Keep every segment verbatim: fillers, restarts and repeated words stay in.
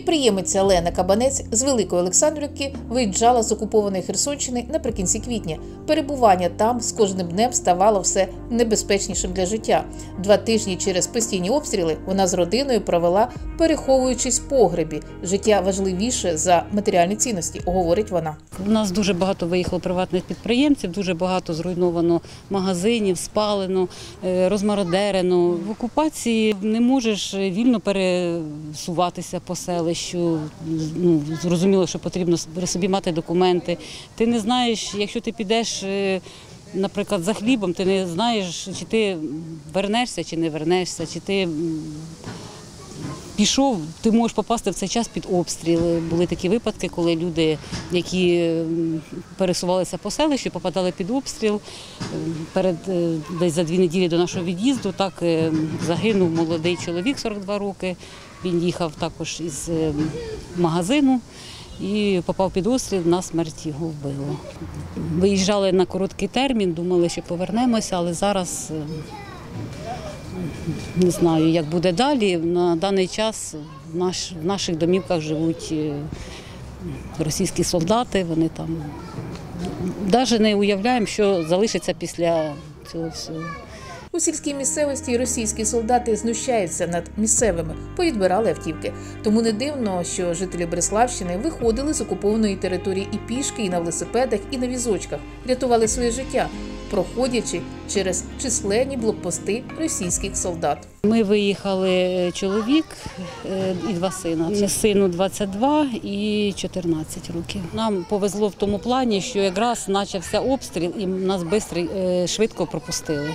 Підприємиця Лена Кабанець з Великої Олександрівки виїжджала з окупованої Херсонщини наприкінці квітня. Перебування там з кожним днем ставало все небезпечнішим для життя. Два тижні через постійні обстріли вона з родиною провела, переховуючись в погребі. Життя важливіше за матеріальні цінності, говорить вона. У нас дуже багато виїхало приватних підприємців, дуже багато зруйновано магазинів, спалено, розмародерено. В окупації не можеш вільно пересуватися по селищу. Ну, зрозуміло, що потрібно при собі мати документи. Ти не знаєш, якщо ти підеш, наприклад, за хлібом, ти не знаєш, чи ти вернешся, чи не вернешся, чи ти пішов, ти можеш попасти в цей час під обстріл. Були такі випадки, коли люди, які пересувалися по селищу, попадали під обстріл. Перед, десь за дві неділі до нашого від'їзду так загинув молодий чоловік, сорок два роки. Він їхав також із магазину і попав під обстріл, на смерть його вбило. Виїжджали на короткий термін, думали, що повернемося, але зараз не знаю, як буде далі. На даний час в, наш, в наших домівках живуть російські солдати, вони там навіть не уявляємо, що залишиться після цього всього. У сільській місцевості російські солдати знущаються над місцевими, повідбирали автівки. Тому не дивно, що жителі Бериславщини виходили з окупованої території і пішки, і на велосипедах, і на візочках, рятували своє життя, проходячи через численні блокпости російських солдат. Ми виїхали чоловік і два сина. Сину двадцять два і чотирнадцять років. Нам повезло в тому плані, що якраз почався обстріл і нас швидко, швидко пропустили.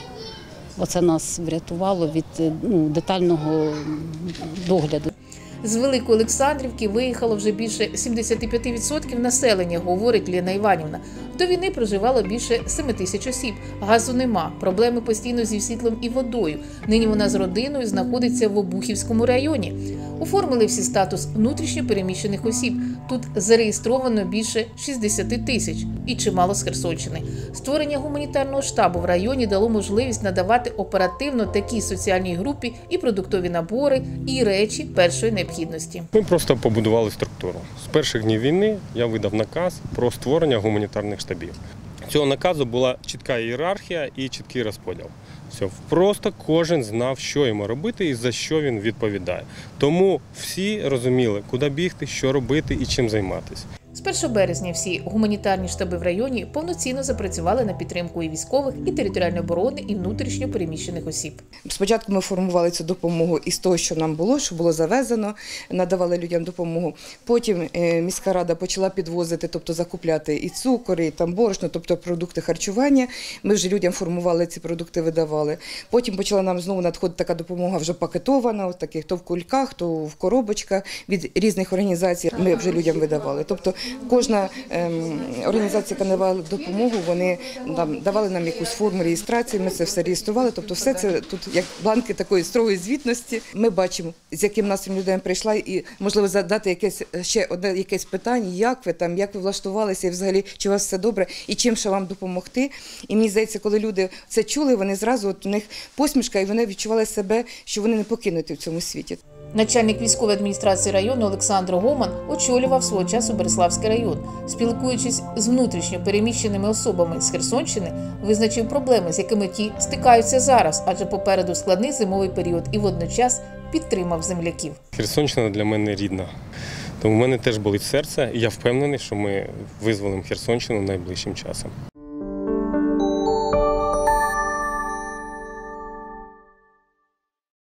Оце нас врятувало від ну, детального догляду. З Великої Олександрівки виїхало вже більше сімдесят п'ять відсотків населення, говорить Лена Іванівна. До війни проживало більше семи тисяч осіб. Газу нема, проблеми постійно зі світлом і водою. Нині вона з родиною знаходиться в Обухівському районі. Оформили всі статус внутрішньо переміщених осіб. Тут зареєстровано більше шістдесят тисяч і чимало з Херсонщини. Створення гуманітарного штабу в районі дало можливість надавати оперативно такій соціальній групі і продуктові набори, і речі першої необхідності. Ми просто побудували структуру. З перших днів війни я видав наказ про створення гуманітарних штабів. Цього наказу була чітка ієрархія і чіткий розподіл. Все, просто кожен знав, що йому робити і за що він відповідає. Тому всі розуміли, куди бігти, що робити і чим займатися. З першого березня всі гуманітарні штаби в районі повноцінно запрацювали на підтримку і військових, і територіальної оборони, і внутрішньо переміщених осіб. Спочатку ми формували цю допомогу із того, що нам було, що було завезено, надавали людям допомогу. Потім міська рада почала підвозити, тобто закупляти і цукор, і там борошно, тобто продукти харчування. Ми вже людям формували ці продукти, видавали. Потім почала нам знову надходити така допомога вже пакетована, от таких, то в кульках, то в коробочках від різних організацій. Ми вже людям видавали. Тобто кожна ем, організація, яка надавала допомогу, вони там, давали нам якусь форму реєстрації, ми це все реєстрували. Тобто все це тут як бланки такої строгої звітності. Ми бачимо, з яким настроєм людина прийшла і, можливо, задати якесь, ще одне якесь питання, як ви там, як ви влаштувалися, і взагалі, чи у вас все добре, і чим ще вам допомогти. І мені здається, коли люди це чули, вони зразу, от у них посмішка, і вони відчували себе, що вони не покинуті в цьому світі. Начальник військової адміністрації району Олександр Гоман очолював свого часу Бериславський район. Спілкуючись з внутрішньо переміщеними особами з Херсонщини, визначив проблеми, з якими ті стикаються зараз, адже попереду складний зимовий період, і водночас підтримав земляків. Херсонщина для мене рідна. Тому в мене теж болить серце, і я впевнений, що ми визволимо Херсонщину найближчим часом.